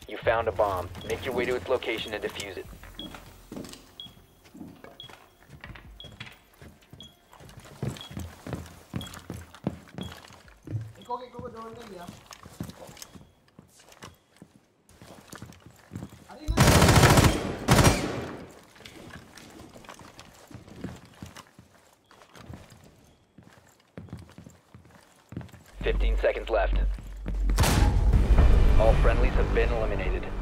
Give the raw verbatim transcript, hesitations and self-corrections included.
You found a bomb. Make your way to its location and defuse it. Fifteen seconds left. All friendlies have been eliminated.